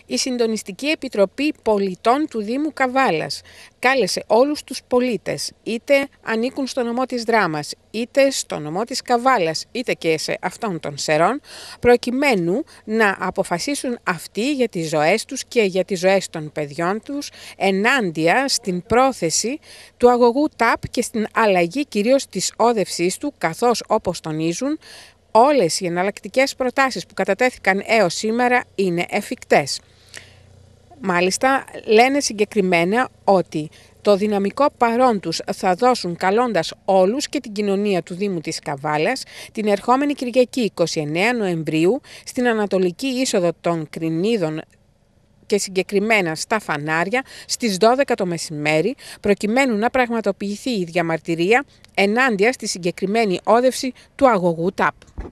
Η Συντονιστική Επιτροπή Πολιτών του Δήμου Καβάλας κάλεσε όλους τους πολίτες, είτε ανήκουν στο νομό της Δράμας, είτε στο νομό της Καβάλας, είτε και σε αυτόν των Σερών, προκειμένου να αποφασίσουν αυτοί για τις ζωές τους και για τις ζωές των παιδιών τους, ενάντια στην πρόθεση του αγωγού ΤΑΠ και στην αλλαγή κυρίως της όδευσής του, καθώς, όπως τονίζουν, όλες οι εναλλακτικές προτάσεις που κατατέθηκαν έως σήμερα είναι εφικτές. Μάλιστα, λένε συγκεκριμένα ότι το δυναμικό παρόν τους θα δώσουν καλώντας όλους και την κοινωνία του Δήμου της Καβάλας την ερχόμενη Κυριακή 29 Νοεμβρίου στην ανατολική είσοδο των Κρινίδων και συγκεκριμένα στα Φανάρια στις 12 το μεσημέρι, προκειμένου να πραγματοποιηθεί η διαμαρτυρία ενάντια στη συγκεκριμένη όδευση του αγωγού ΤΑΠ.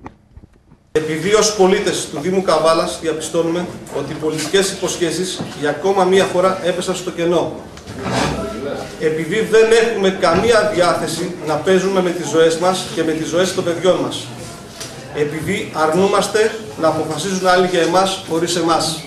Επειδή ως πολίτες του Δήμου Καβάλας διαπιστώνουμε ότι οι πολιτικές υποσχέσεις για ακόμα μία φορά έπεσαν στο κενό. Επειδή δεν έχουμε καμία διάθεση να παίζουμε με τις ζωές μας και με τις ζωές των παιδιών μας. Επειδή αρνούμαστε να αποφασίζουν άλλοι για εμάς χωρίς εμάς.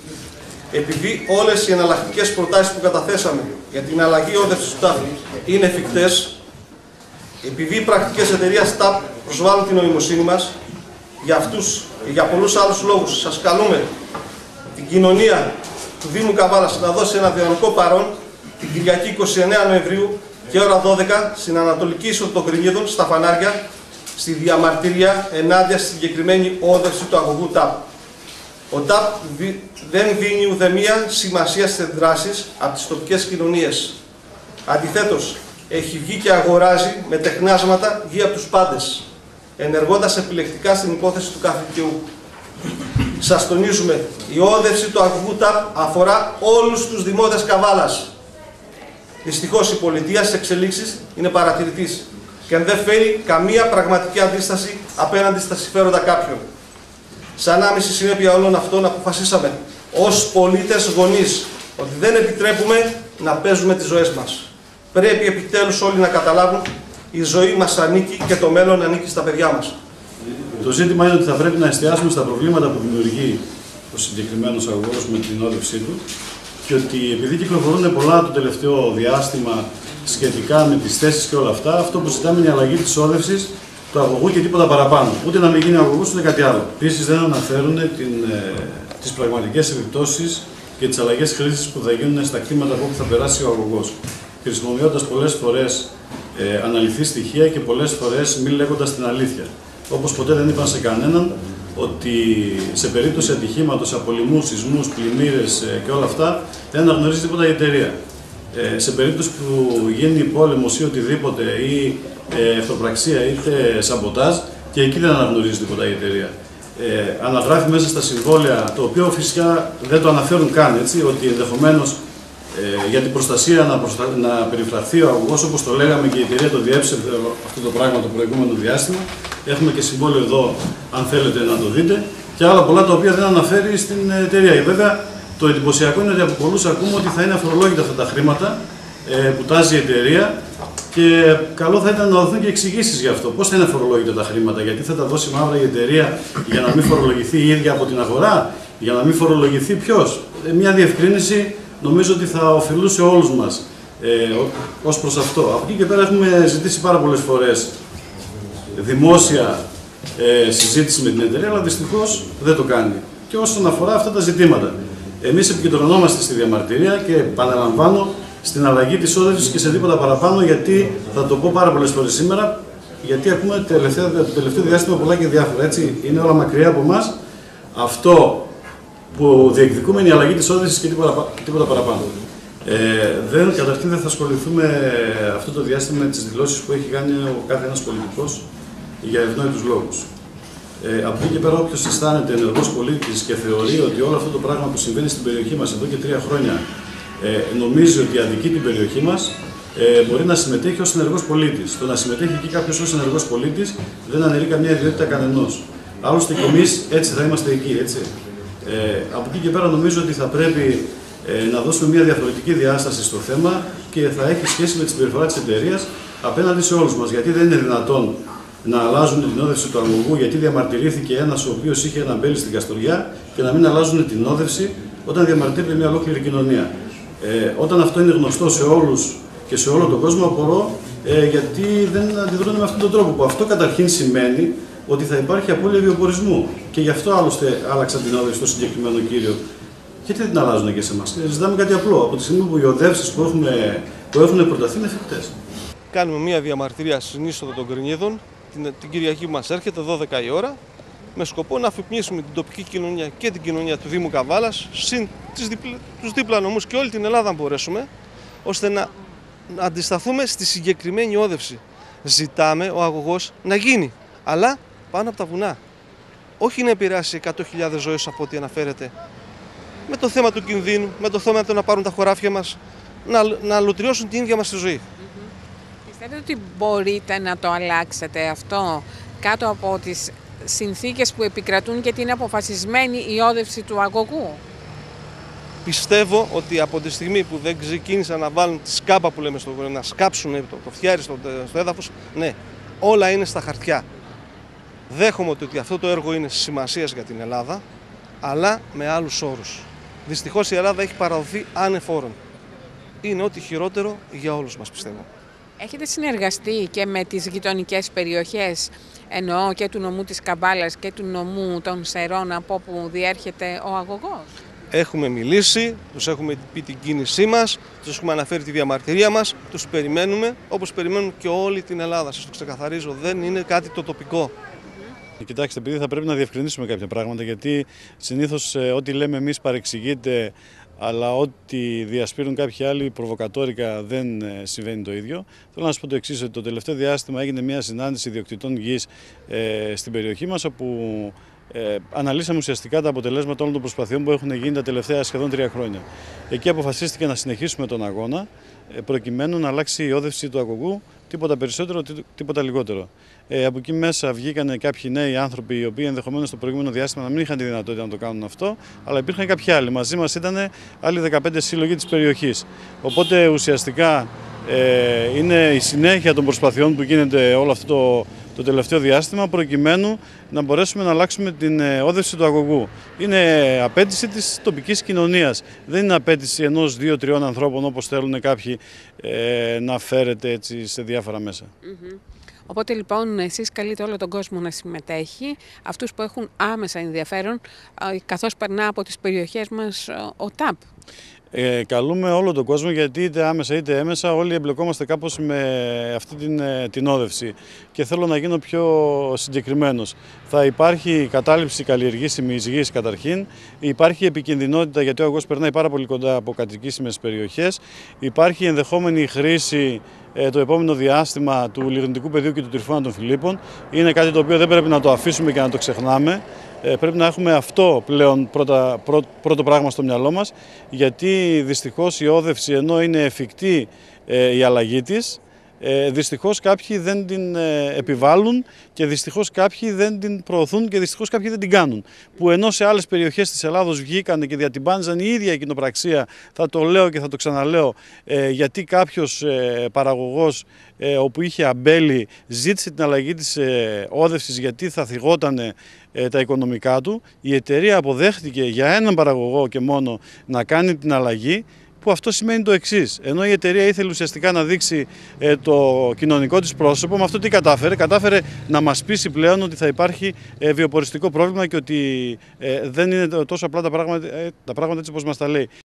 Επειδή όλες οι εναλλακτικές προτάσεις που καταθέσαμε για την αλλαγή όδευσης του ΤΑΠ είναι εφικτές, επειδή οι πρακτικές εταιρείας ΤΑΠ προσβάλλουν την νοημοσύνη μας, για αυτούς και για πολλούς άλλους λόγους σας καλούμε την κοινωνία του Δήμου Καβάλας να δώσει ένα δυναμικό παρόν την Κυριακή 29 Νοεμβρίου και ώρα 12 στην ανατολική είσοδο των Κρινίδων, στα Φανάρια, στη διαμαρτυρία ενάντια στη συγκεκριμένη όδευση του αγωγού ΤΑΠ. Ο ΤΑΠ δεν δίνει ουδέμια σημασία στις δράσεις από τις τοπικές κοινωνίες. Αντιθέτως, έχει βγει και αγοράζει με τεχνάσματα γύρω από τους πάντες, ενεργώντας επιλεκτικά στην υπόθεση του κάθε δικαιού. Σας τονίζουμε, η όδευση του αγωγού ΤΑΠ αφορά όλους τους δημότες Καβάλας. Δυστυχώς η πολιτεία στις εξελίξεις είναι παρατηρητής και δεν φέρει καμία πραγματική αντίσταση απέναντι στα συμφέροντα κάποιων. Σαν άμεση συνέπεια όλων αυτών αποφασίσαμε ως πολίτες γονείς ότι δεν επιτρέπουμε να παίζουμε τις ζωές μας. Πρέπει επιτέλους όλοι να καταλάβουν η ζωή μας ανήκει και το μέλλον ανήκει στα παιδιά μας. Το ζήτημα είναι ότι θα πρέπει να εστιάσουμε στα προβλήματα που δημιουργεί ο συγκεκριμένος αγωγός με την όδευσή του και ότι επειδή κυκλοφορούν πολλά το τελευταίο διάστημα σχετικά με τις θέσεις και όλα αυτά, αυτό που ζητάμε είναι η αλλαγή της όδευσης του αγωγού και τίποτα παραπάνω. Ούτε να μην γίνει αγωγός ούτε κάτι άλλο. Επίσης δεν αναφέρουν τις πραγματικές επιπτώσεις και τις αλλαγές χρήσης που θα γίνουν στα κτήματα από όπου θα περάσει ο αγωγός, χρησιμοποιώντας πολλές φορές αναλυθή στοιχεία και πολλές φορές μη λέγοντας την αλήθεια. Όπως ποτέ δεν είπαν σε κανέναν ότι σε περίπτωση ατυχήματος, από λοιμούς, σεισμούς, πλημμύρες και όλα αυτά δεν αναγνωρίζει τίποτα η εταιρεία. Σε περίπτωση που γίνει πόλεμος ή οτιδήποτε ή εχθροπραξία είτε σαμποτάζ και εκεί δεν αναγνωρίζει τίποτα η εταιρεία. Αναγράφει μέσα στα συμβόλαια, το οποίο φυσικά δεν το αναφέρουν καν, έτσι, ότι ενδεχομένως για την προστασία να περιφραχθεί ο αγωγός, όπως το λέγαμε και η εταιρεία το διέψευε αυτό το πράγμα το προηγούμενο διάστημα. Έχουμε και συμβόλαιο εδώ, αν θέλετε να το δείτε, και άλλα πολλά τα οποία δεν αναφέρει στην εταιρεία. Βέβαια, το εντυπωσιακό είναι ότι από πολλούς ακούμε ότι θα είναι αφορολόγητα αυτά τα χρήματα που τάζει η εταιρεία και καλό θα ήταν να δοθούν και εξηγήσεις γι' αυτό. Πώς θα είναι αφορολόγητα τα χρήματα, γιατί θα τα δώσει μαύρα η εταιρεία για να μην φορολογηθεί η ίδια από την αγορά, για να μην φορολογηθεί ποιος. Μια διευκρίνηση νομίζω ότι θα ωφελούσε όλους μας ως προς αυτό. Από εκεί και πέρα έχουμε ζητήσει πάρα πολλές φορές δημόσια συζήτηση με την εταιρεία, αλλά δυστυχώς δεν το κάνει. Και όσον αφορά αυτά τα ζητήματα, εμείς επικεντρωνόμαστε στη διαμαρτυρία και επαναλαμβάνω στην αλλαγή της όδευσης και σε τίποτα παραπάνω, γιατί θα το πω πάρα πολλές φορές σήμερα, γιατί ακούμε το τελευταίο διάστημα πολλά και διάφορα. Έτσι, είναι όλα μακριά από εμάς. Αυτό που διεκδικούμε είναι η αλλαγή της όδευσης και τίποτα παραπάνω. Καταρχήν δεν θα ασχοληθούμε αυτό το διάστημα με τις δηλώσεις που έχει κάνει ο κάθε ένας πολιτικός για ευνόητους λόγους. Από εκεί και πέρα, όποιος αισθάνεται ενεργός πολίτης και θεωρεί ότι όλο αυτό το πράγμα που συμβαίνει στην περιοχή μας εδώ και 3 χρόνια νομίζει ότι αδικεί την περιοχή μας, μπορεί να συμμετέχει ως ενεργός πολίτης. Το να συμμετέχει εκεί κάποιος ως ενεργός πολίτης δεν αναιρεί καμία ιδιότητα κανενός. Άλλωστε και εμείς έτσι θα είμαστε εκεί, έτσι. Από εκεί και πέρα νομίζω ότι θα πρέπει να δώσουμε μια διαφορετική διάσταση στο θέμα και θα έχει σχέση με τη συμπεριφορά της εταιρείας απέναντι σε όλους μας. Γιατί δεν είναι δυνατόν να αλλάζουν την όδευση του αγωγού, γιατί διαμαρτυρήθηκε ένας ο οποίος είχε ένα μπέλι στην Καστοριά, και να μην αλλάζουν την όδευση όταν διαμαρτύρεται μια ολόκληρη κοινωνία. Όταν αυτό είναι γνωστό σε όλους και σε όλο τον κόσμο, απορώ γιατί δεν αντιδρούν με αυτόν τον τρόπο. Που αυτό καταρχήν σημαίνει ότι θα υπάρχει απώλεια βιοπορισμού. Και γι' αυτό άλλωστε άλλαξαν την όδευση στο συγκεκριμένο κύριο. Γιατί δεν την αλλάζουν και σε εμάς? Ζητάμε κάτι απλό. Από τη στιγμή που οι οδεύσεις που έχουν προταθεί είναι εφικτές. Κάνουμε μια διαμαρτυρία στην είσοδο των Κρινίδων την Κυριακή που μας έρχεται, 12 η ώρα, με σκοπό να αφυπνίσουμε την τοπική κοινωνία και την κοινωνία του Δήμου Καβάλας, συν τους δίπλα νομούς και όλη την Ελλάδα, αν μπορέσουμε, ώστε να αντισταθούμε στη συγκεκριμένη όδευση. Ζητάμε ο αγωγός να γίνει, αλλά πάνω από τα βουνά. Όχι να επηρεάσει 100.000 ζωές από ό,τι αναφέρεται, με το θέμα του κινδύνου, με το θέμα του να πάρουν τα χωράφια μας, να λουτριώσουν την ίδια μας τη ζωή. Πιστεύετε ότι μπορείτε να το αλλάξετε αυτό κάτω από τις συνθήκες που επικρατούν και την αποφασισμένη η όδευση του αγωγού? Πιστεύω ότι από τη στιγμή που δεν ξεκίνησαν να βάλουν τη σκάπα που λέμε να σκάψουν το φτιάρι στο έδαφος, ναι, όλα είναι στα χαρτιά. Δέχομαι ότι αυτό το έργο είναι σημασίας για την Ελλάδα, αλλά με άλλους όρους. Δυστυχώς η Ελλάδα έχει παραδοθεί ανεφόρον. Είναι ό,τι χειρότερο για όλους μας, πιστεύω. Έχετε συνεργαστεί και με τις γειτονικές περιοχές, εννοώ και του νομού της Καβάλας και του νομού των Σερών, από όπου διέρχεται ο αγωγός? Έχουμε μιλήσει, τους έχουμε πει την κίνησή μας, τους έχουμε αναφέρει τη διαμαρτυρία μας, τους περιμένουμε όπως περιμένουν και όλη την Ελλάδα. Σας το ξεκαθαρίζω, δεν είναι κάτι το τοπικό. Κοιτάξτε, επειδή θα πρέπει να διευκρινίσουμε κάποια πράγματα, γιατί συνήθως ό,τι λέμε εμείς παρεξηγείται, αλλά ό,τι διασπείρουν κάποιοι άλλοι προβοκατόρικα δεν συμβαίνει το ίδιο. Θέλω να σας πω το εξής, ότι το τελευταίο διάστημα έγινε μια συνάντηση ιδιοκτητών γης στην περιοχή μας, όπου αναλύσαμε ουσιαστικά τα αποτελέσματα όλων των προσπαθειών που έχουν γίνει τα τελευταία σχεδόν 3 χρόνια. Εκεί αποφασίστηκε να συνεχίσουμε τον αγώνα, προκειμένου να αλλάξει η όδευση του αγωγού, τίποτα περισσότερο, τίποτα λιγότερο. Από εκεί μέσα βγήκαν κάποιοι νέοι άνθρωποι, οι οποίοι ενδεχομένως στο προηγούμενο διάστημα να μην είχαν τη δυνατότητα να το κάνουν αυτό, αλλά υπήρχαν κάποιοι άλλοι. Μαζί μας ήταν άλλοι 15 σύλλογοι της περιοχής. Οπότε ουσιαστικά είναι η συνέχεια των προσπαθειών που γίνεται όλο αυτό το τελευταίο διάστημα, προκειμένου να μπορέσουμε να αλλάξουμε την όδευση του αγωγού. Είναι απέτηση της τοπικής κοινωνίας. Δεν είναι απέτηση ενός, 2-3 ανθρώπων, όπως θέλουν κάποιοι να φέρεται έτσι σε διάφορα μέσα. Οπότε λοιπόν εσείς καλείτε όλο τον κόσμο να συμμετέχει, αυτούς που έχουν άμεσα ενδιαφέρον, καθώς περνά από τις περιοχές μας ο ΤΑΠ. Καλούμε όλο τον κόσμο, γιατί είτε άμεσα είτε έμεσα όλοι εμπλεκόμαστε κάπως με αυτή την όδευση. Και θέλω να γίνω πιο συγκεκριμένος. Θα υπάρχει κατάληψη καλλιεργήσιμης γης καταρχήν, υπάρχει επικινδυνότητα γιατί ο αγωγός περνάει πάρα πολύ κοντά από κατοικήσιμες περιοχές, υπάρχει ενδεχόμενη χρήση το επόμενο διάστημα του λιγνητικού πεδίου και του Τριφώνα των Φιλίππων. Είναι κάτι το οποίο δεν πρέπει να το αφήσουμε και να το ξεχνάμε. Πρέπει να έχουμε αυτό πλέον πρώτο πράγμα στο μυαλό μας, γιατί δυστυχώς η όδευση, ενώ είναι εφικτή η αλλαγή της, δυστυχώς κάποιοι δεν την επιβάλλουν και δυστυχώς κάποιοι δεν την προωθούν και δυστυχώς κάποιοι δεν την κάνουν. Που ενώ σε άλλες περιοχές της Ελλάδος βγήκαν και διατυμπάνιζαν η ίδια η κοινοπραξία, θα το λέω και θα το ξαναλέω, γιατί κάποιος παραγωγός όπου είχε αμπέλι ζήτησε την αλλαγή της όδευσης γιατί θα θυγότανε τα οικονομικά του, η εταιρεία αποδέχτηκε για έναν παραγωγό και μόνο να κάνει την αλλαγή, που αυτό σημαίνει το εξής. Ενώ η εταιρεία ήθελε ουσιαστικά να δείξει το κοινωνικό της πρόσωπο, με αυτό τι κατάφερε? Κατάφερε να μας πείσει πλέον ότι θα υπάρχει βιοποριστικό πρόβλημα και ότι δεν είναι τόσο απλά τα πράγματα έτσι όπως μας τα λέει.